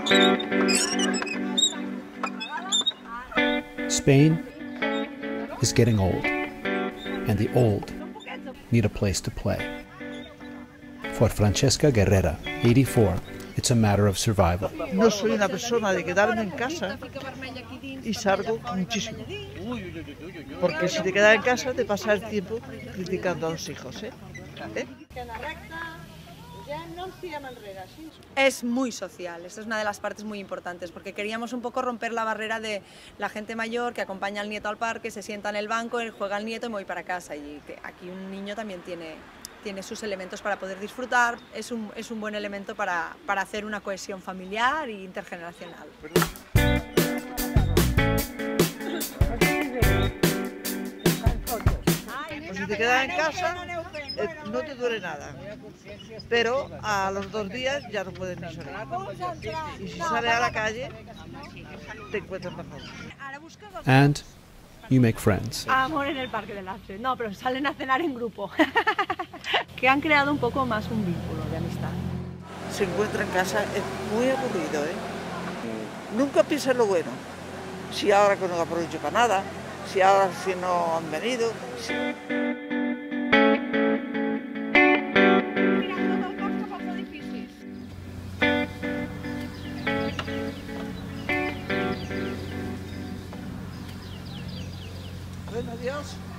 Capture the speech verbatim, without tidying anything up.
Spain is getting old, and the old need a place to play. For Francesca Guerrera, eighty-four, it's a matter of survival. No soy una persona de quedarme en casa y salgo muchísimo. Porque si te quedas en casa te pasa el tiempo criticando a los hijos, ¿eh? ¿Eh? Es muy social, esta es una de las partes muy importantes, porque queríamos un poco romper la barrera de la gente mayor que acompaña al nieto al parque, se sienta en el banco, juega al nieto y me voy para casa. Y que aquí un niño también tiene, tiene sus elementos para poder disfrutar, es un, es un buen elemento para, para hacer una cohesión familiar e intergeneracional. Pues si te quedas en casa, eh, no te duele nada, pero a los dos días ya no puedes ni salir. Y si sales a la calle, te encuentras mejor. And you make friends. Amor en el Parque del Arte. No, pero salen a cenar en grupo. Que han creado un poco más un vínculo de amistad. Se encuentra en casa, es muy aburrido, ¿eh? Nunca piensas lo bueno. Si ahora que no aprovecho para nada, si ahora si no han venido. Si... Bueno, adiós.